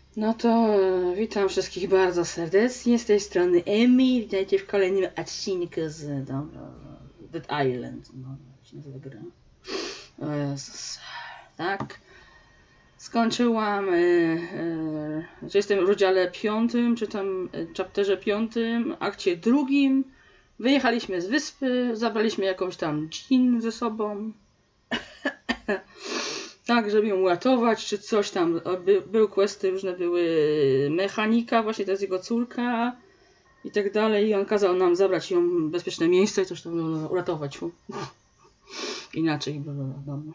No to witam wszystkich bardzo serdecznie. Z tej strony Emi. Witajcie w kolejnym odcinku z Dead Island. No, jak się nazywa gra. O Jezus. Tak. Skończyłam. Że jestem w rozdziale 5, czy tam chapterze 5, akcie 2. Wyjechaliśmy z wyspy, zabraliśmy jakąś tam dżin ze sobą. Tak, żeby ją uratować, czy coś tam. Były questy, różne były mechanika, właśnie to jest jego córka i tak dalej. I on kazał nam zabrać ją w bezpieczne miejsce i coś tam uratować. Inaczej, dobra.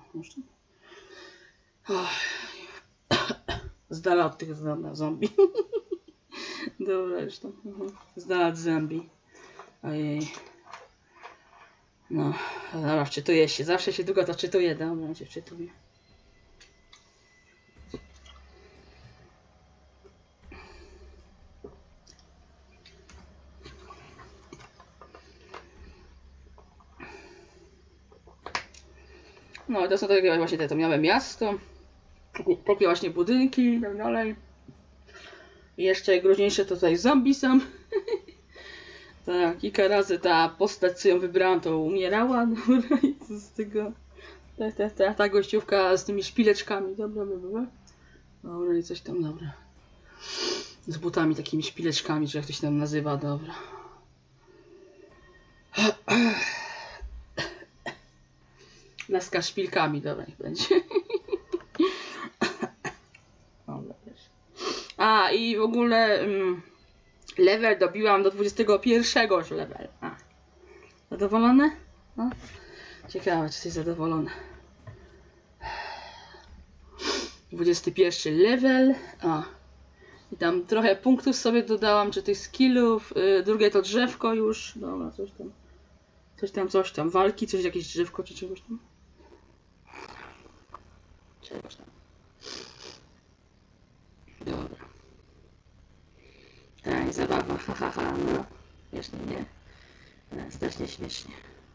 Z dala od tych zombie. Dobra, już tam. Z dala od zombie. Ojej. No, dobra, wczytuję się. Zawsze się długo to czytuje, dobra, się wczytuję. No, to są takie właśnie te miałe miasto, takie właśnie budynki i tak dalej. I jeszcze groźniejsze to tutaj zombie są. Tak, kilka razy ta postać, co ją wybrałam, to umierała. Dobra, i co z tego? Ta gościówka z tymi szpileczkami, dobra. Dobra, i coś tam, dobra. Z butami takimi szpileczkami, czy jak to się tam nazywa, dobra. Laska szpilkami, dobra, niech będzie. Dobra, też. A, i w ogóle level dobiłam do 21 już level. A. Zadowolone? No. Ciekawe, czy jesteś zadowolony. 21 level. A. I tam trochę punktów sobie dodałam, czy tych skillów. Drugie to drzewko już. Dobra, coś tam. Walki, jakieś drzewko, czy czegoś tam. Czegoś tam. Dobra. Tak, zabawa, hahaha, no. Śmiesznie, nie? Strasznie śmiesznie.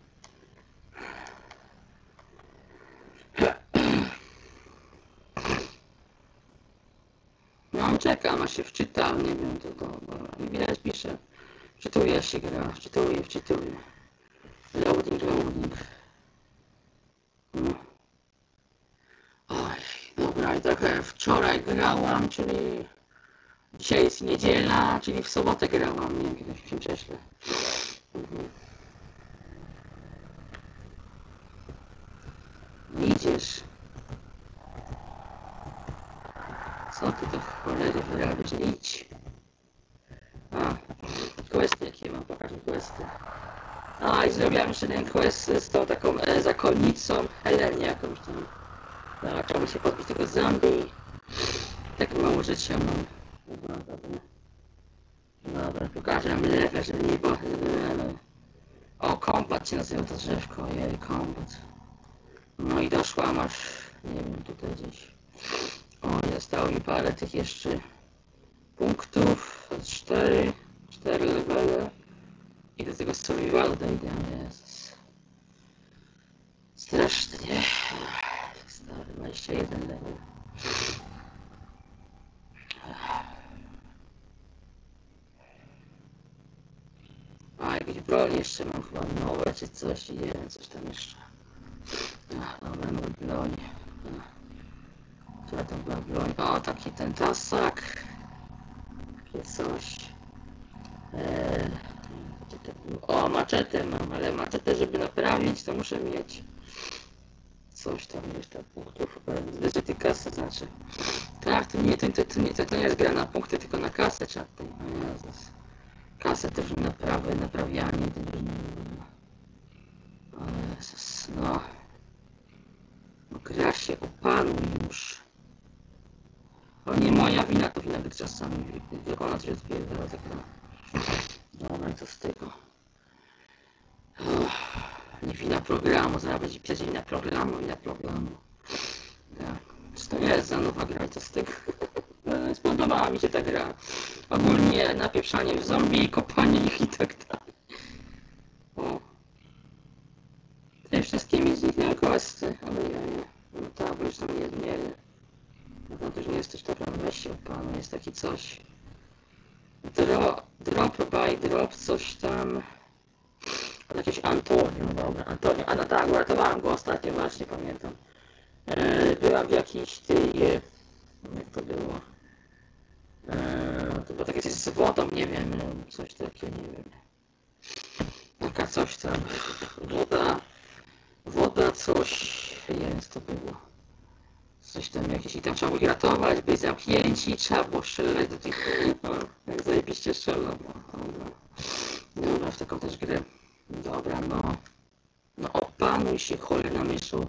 No, czekam, aż się wczyta, nie wiem, to nie widać, pisze. Wczytuje się gra, wczytuje. Loading. No. Oj, dobra, i trochę wczoraj grałam, czyli dzisiaj jest niedziela, czyli w sobotę grałam, nie wiem, kiedy się prześlę. No idziesz. Co ty to cholery wyrabiasz? Idź. A, questy jakie mam, pokażę questy. A, i zrobiłam jeszcze jeden quest z tą taką zakonnicą Helen jakąś tam. Dobra, trzeba się pozbyć tego zombie. Tak mało życia mam. Dobra, pokażę wam lewe, żeby nie było. O, kombat się nazywa to drzewko, jej, kombat. No i doszłam aż, nie wiem, tutaj gdzieś. O, zostało mi parę tych jeszcze punktów. 4 levele. I do tego survivalu dojdę, Jezus. Strasznie. Stary, 21 level. A, jakieś broń jeszcze mam chyba nowe, czy coś, nie wiem, coś tam jeszcze. Dobra, nowe broń. Co tam była broń? O, taki ten tasak. Takie coś. O, maczetę mam, ale maczetę, żeby naprawić, to muszę mieć coś tam jeszcze punktów. Zbyt kasy, znaczy. Tak, to nie jest gra na punkty, tylko na kasę trzeba tutaj. O Jezus. Kasę też naprawianie. O Jezus, no. Gra się opanuj już. O, nie moja wina, to wina gry czasami. Tylko ona coś odpierdala, tak no. Dobra, co z tego? Nie wina programu, zaraz będzie pisać wina programu. Tak. Czy to nie jest za nowa gra, co z tego? Spodobała mi się ta gra. Ogólnie napieprzanie w zombie, kopanie ich i tak dalej. O. Te wszystkimi zniknęły questy, ale ja nie. No tak, bo już tam nie. No to już nie jesteś taka weź się opanuj, jest taki coś. Drop by drop, coś tam. Jakieś Antonio, dobra, Antonio, a no tak, uratowałem go ostatnio, właśnie pamiętam. Byłam w jakiejś tej, jak to było? To było takie coś z wodą, nie wiem, coś takiego, nie wiem. Taka coś tam, woda, coś, jest to było. Coś tam jakieś i tam trzeba było ich ratować, byli zamknięci, trzeba było strzelać do tych, no, jak zajebiście strzelam, dobra, w taką też grę. Dobra, no. No opanuj się, cholera myszu.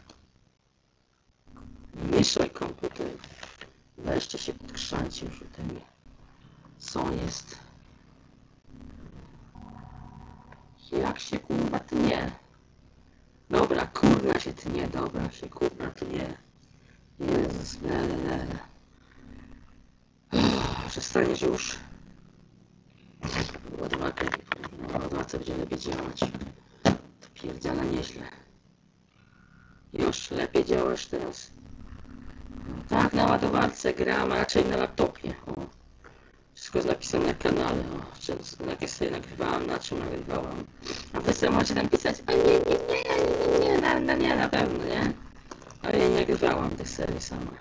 Myszoj komputer. Weźcie się podkrzańcie już tutaj. Co jest? Jak się kurwa tnie? Dobra, kurwa się tnie, dobra się kurwa tnie. Jezus, przestaniesz już. Ładowarka będzie lepiej działać. To pierdziala nieźle. Już lepiej działasz teraz. No, tak, na ładowarce gram, a raczej na laptopie. O. Wszystko jest napisane na kanale. O. Jak ja sobie nagrywałam, na czym nagrywałam. A wy sobie możecie tam pisać, a nie, na pewno, nie? Ale ja nie nagrywałam tych serii sama.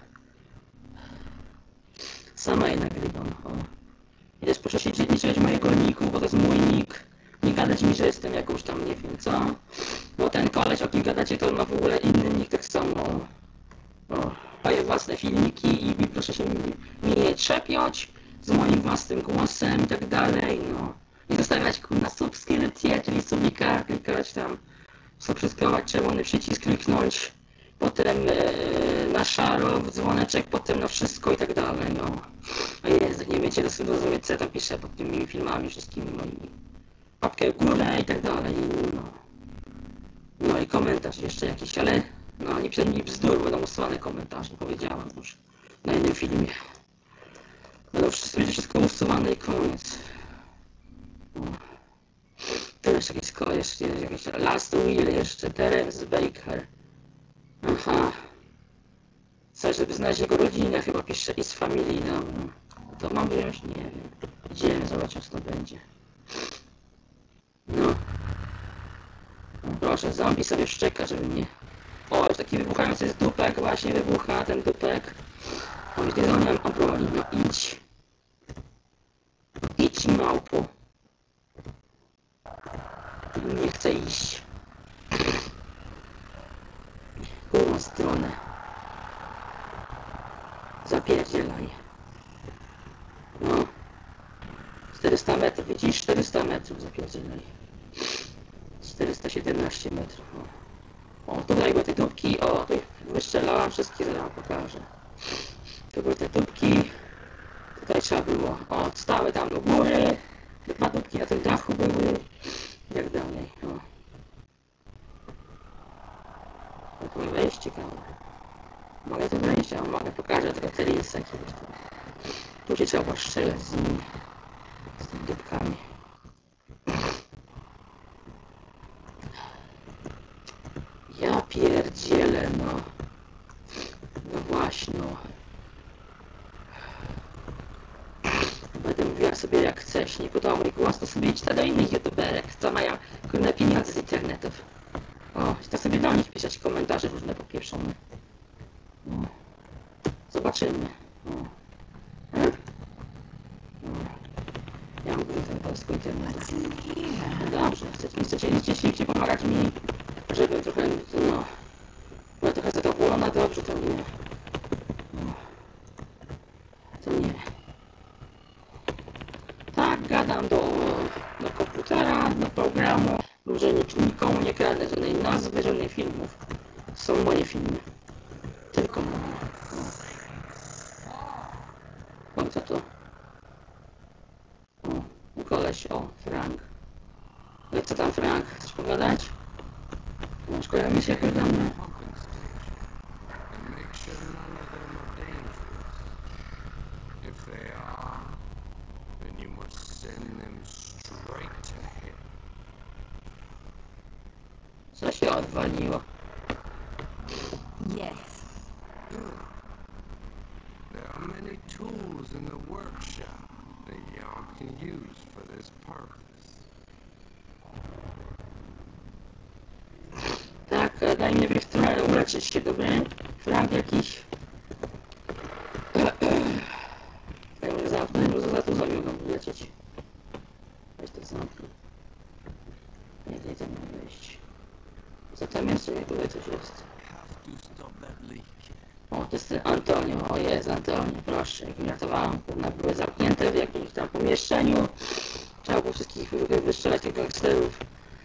Sama je nagrywam. O. I też proszę się liczyć mojego niku, bo to jest mój nick. Nie gadać mi, że jestem jakąś tam nie wiem co. Bo ten koleś, o kim gadacie, to ma w ogóle inny nick, tak samo. Moje własne filmiki i proszę się mi nie trzepiać z moim własnym głosem i tak dalej, no. I zostawiać na subskrypcję, czyli subika, klikać tam, subskrybować, czerwony przycisk kliknąć, potem na szaro, w dzwoneczek, potem na wszystko i tak dalej, no. A jest, nie wiecie rozumieć, co ja tam piszę pod tymi filmami wszystkimi moimi. Łapkę w górę i tak dalej, no. No i komentarz jeszcze jakiś, ale no nie przed mi bzdur, będą usuwane komentarze, powiedziałam już na jednym filmie. Będzie wszystko usuwane i koniec. No. Tu jeszcze jakieś Last Will, jeszcze Terence Baker. Aha. Coś, żeby znaleźć jego rodzinę, chyba pisze i z familii, no. To mam wziąć? Nie wiem. Idziemy, zobaczymy co to będzie. No. Proszę, zombie sobie szczeka, żeby mnie... O, już taki wybuchający jest dupek, właśnie wybucha ten dupek. O, już nie mam obroni, no idź. Idź, małpo. Nie chcę iść. Którą stronę? Zapierdzielaj. No. 400 metrów, widzisz? 400 metrów zapierdzielaj. 417 metrów. O, tutaj były te tubki, o, tu wystrzelałam wszystkie, zaraz pokażę. Tu były te tubki, tutaj trzeba było, o, stały tam do góry, 2 tubki na tym dachu były, i tak dalej, o. Jak mi wejść, ciekawe. Mogę tu wejść, a mogę pokażę tego Telinsa kiedyś tu. Tu się trzeba strzelać z nimi, z tymi dubkami. Ja pierdzielę, no. No właśnie, no. Będę mówiła sobie jak chcesz, nie podoba mój głos, to sobie idź do innych youtuberek, co mają kurne pieniądze z internetów. O, to sobie do nich pisać komentarze różne popieprzone. No. Zobaczymy. No. No. Ja mówię ten polski internet. No dobrze, chcecie pomagać mi, żeby trochę, no, była trochę zadowolona, dobrze, to nie. No. To nie. Tak, gadam do komputera, do programu, że nikomu nie kradnę żadnej nazwy, żadnych filmów. Są moje filmy. Tylko moje. O, co to? O, koleś, o, Frank. Ale co tam, Frank? Chcesz pogadać? No, szkoda mi się gadamy. Co się odwaliło? Yes. There are many tools in the workshop that y'all can use for this purpose. Tak, daj mi najpierw trochę uleczyć się, dobry? Frank jakiś. Ja może zamknąć, może za to zawiódł lecieć. Weź to zamknij. Nie, nie tam nie wejść. Co tam jest? Nie, tutaj coś jest. O, to jest Antonio. O jest, Antonio, proszę. Jak mi ratowałem, kurna, były zamknięte w jakimś tam pomieszczeniu. Trzeba było wszystkich wystrzelać tych gangsterów.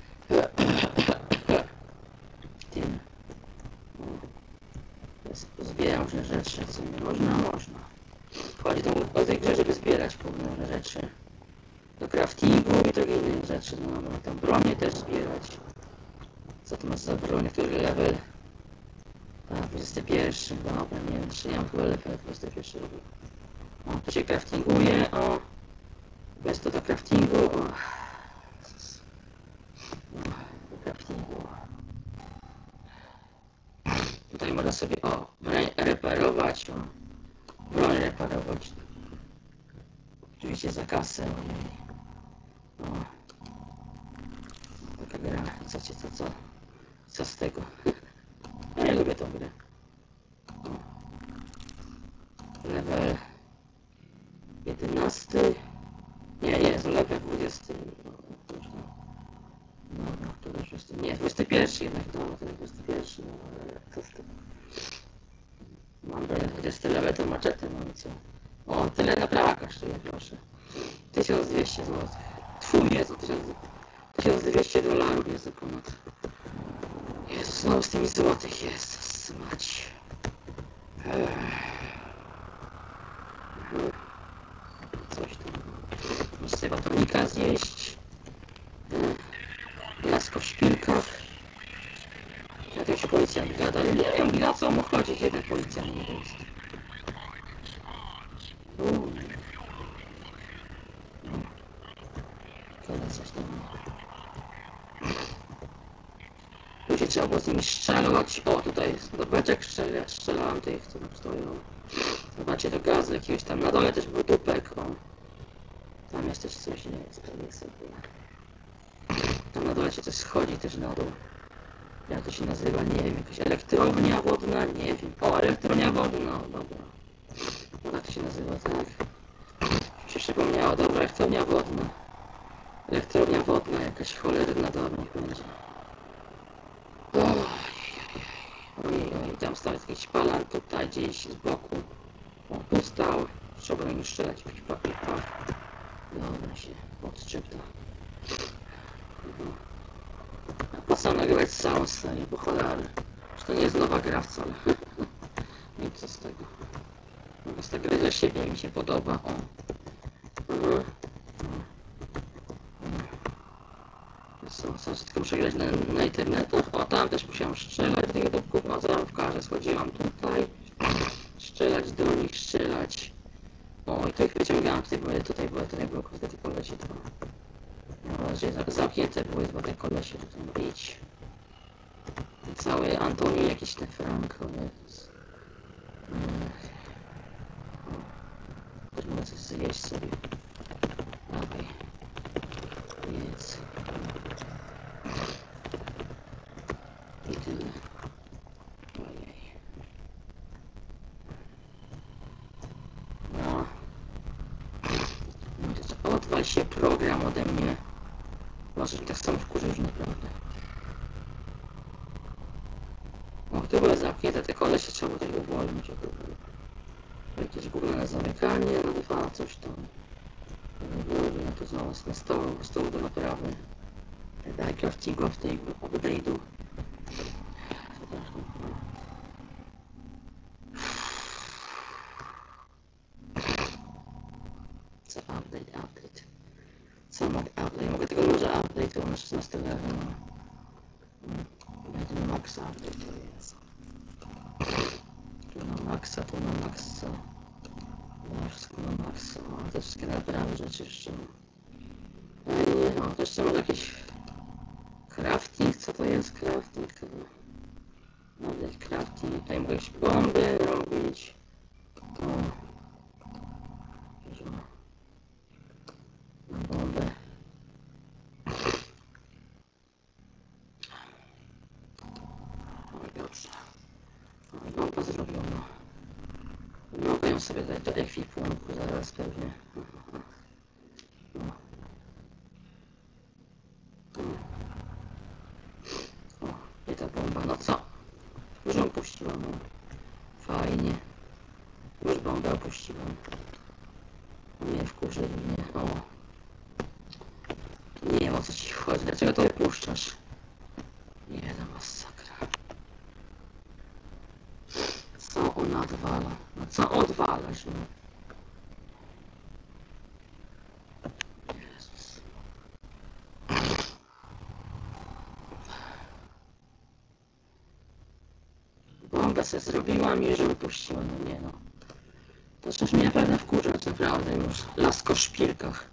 Tym. Zbieram różne rzeczy, co nie można, można. Chodzi tam o tej grze, żeby zbierać różne rzeczy. Do craftingu i tak innych rzeczy. No dobra, tam bronię też zbierać. Co to masz za broń? Który level? A, 21. Dobra, nie wiem, czy nie mam chyba level 21 robię. O, tu się craftinguje, o. Bez to do craftingu, o. Do craftingu. Tutaj można sobie, o, broń reparować, o. Broń reparować. Oczywiście za kasę, ojej. O. Taka gra, co z tego? Ja nie lubię tą grę. O. Level 11. Nie, jest level 20. Dobra, to już jest. Nie, 21 jednak, dobra, to 21. Co z tego? Mam 20 level, to maczetę mam, co? O, tyle naprawa kosztuje, proszę. 1200 zł. Twój Jezu, 1200 dolarów jest ponad. Jezus, znowu z tymi złotych jest, mać. Coś tam. Muszę sobie batonika zjeść. Lasko w szpilkach. Jak się policjant gada, ale nie wiem, na co mu chodzić, jednak policjant nie jest. Kiedy coś tam. Tu się trzeba było z nimi strzelać. O, tutaj jest do beczek strzelałem tych, co tam stoją. Zobaczcie, do gazu jakiegoś tam. Na dole też był dupek, o. Tam jest też coś, nie jest, pewnie sobie. Tam na dole się coś schodzi też na dół. Jak to się nazywa, nie wiem, jakaś elektrownia wodna, nie wiem. O, elektrownia wodna, dobra. No tak to się nazywa, tak. Mi się przypomniało, dobra, elektrownia wodna. Elektrownia wodna, jakaś cholerna, dobra, niech będzie. Ojej, tam stał jakiś palan tutaj gdzieś z boku. O, tu stał. Trzeba im strzelać jakiś papier. Dobra, się odczepta. Po co nagrywać całą serię, bo cholery. Że to nie jest nowa gra wcale. No i co z tego? Mogę z tego dla siebie, mi się podoba. O. Co, tylko muszę grać na internetach. O, tam też musiałem strzelać do tych dupków. O, zarówkarze, schodziłam tutaj. Strzelać do nich, strzelać. O, i to ich wyciągałem, tutaj było kurde te kolesie to. No, razie zamknięte były dwa te kolesie, to idź. Cały Antoni, jakiś ten Frank, o jest. Też mogę coś zjeść sobie. Dawaj. Jedz. I tyle. Ojej. No. Odwal się program ode mnie. Może tak samo wkurzę już naprawdę. O, to były zamknięte te kolesie, trzeba było tego uwolnić. Jakieś gówniane zamykanie, no dwa, coś tam. No to znowu jest na stół do naprawy. Daj craftingu w tej update'u. Co update. Co mogę update? Mogę tego może update, to na 16 level. Będzie maxa update, to jest. Tu na maxa, tu na maxa. No wszystko na maxa, a te wszystkie naprawy rzeczy jeszcze. Nie, to jeszcze może jakiś crafting, co to jest crafting? Nawet crafting, tutaj mogę jakieś bomby robić. To ją sobie dać do ekwipunku zaraz pewnie. O, i ta bomba, no co? Już ją puściłam, no. Fajnie. Już bombę opuściłam. Nie wkurzyli mnie, o. Nie wiem, o co ci chodzi, dlaczego to wypuszczasz? Nie, to masakra. Co ona odwala? No co odwalasz, no? Jezus. Bombę sobie zrobiłam i już ją puściłam, no nie no. To coś mnie naprawdę wkurzać, naprawdę już. Lasko w szpilkach.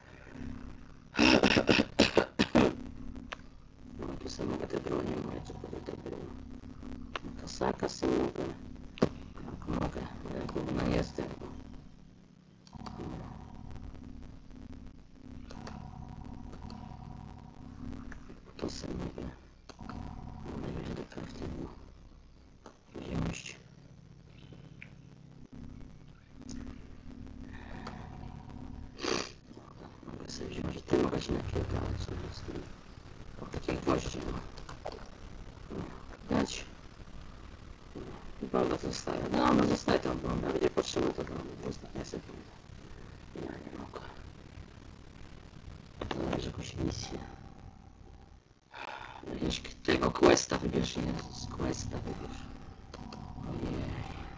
No tu sobie mogę te bronie moje, co to było. Kasaka sobie mogę. Jak mogę, ale gówno nie jestem. To sobie mogę. Mogę do craftingu wziąć. Mogę sobie wziąć i ty mogę się napierdalać sobie z tym. O, takie gwoździe, no. Dać. I bomba zostaje. No, no zostaje tam bomba. Będzie potrzeba to zostanie sobie bomba. Ja nie mogę. To dajesz jakąś misję. Jakiegoś tego questa wybierz, nie? Z questa wybierz. Ojej.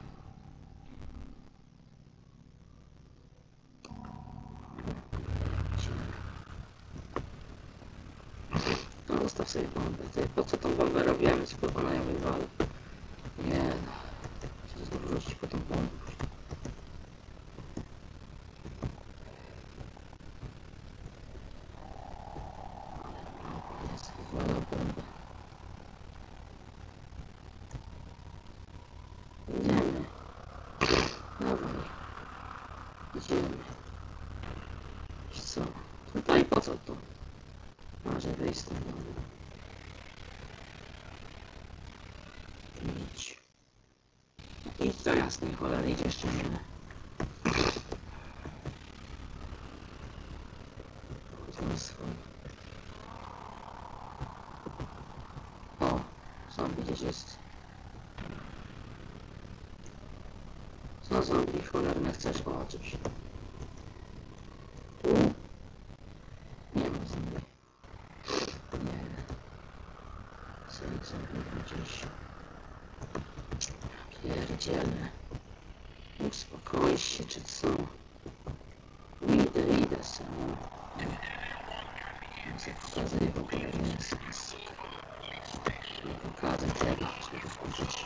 No zostaw sobie bombę. Ty, po co tą bombę robiłem? Czy kurwa na ją wywalę? Nie no. Chcę znowu wrócić po tą bombę. Jest wywalał bombę. Idziemy. Dawaj. Idziemy. I co? Tutaj po co to? Może wyjść z tego. Idź. Idź do jasnej cholery, idź jeszcze nie. O, zombie gdzieś jest. Co zombie cholerne chcesz? O, czymś. Tu? Nie ma zombie. Nie. Zombie gdzieś. Pierdzielne. Uspokój się, czy co? Idę sobie. Nie pokazuję w ogóle, nie jest. Nie pokażę tego, żeby wkurzyć.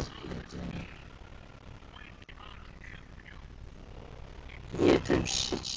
Nie ten mścić.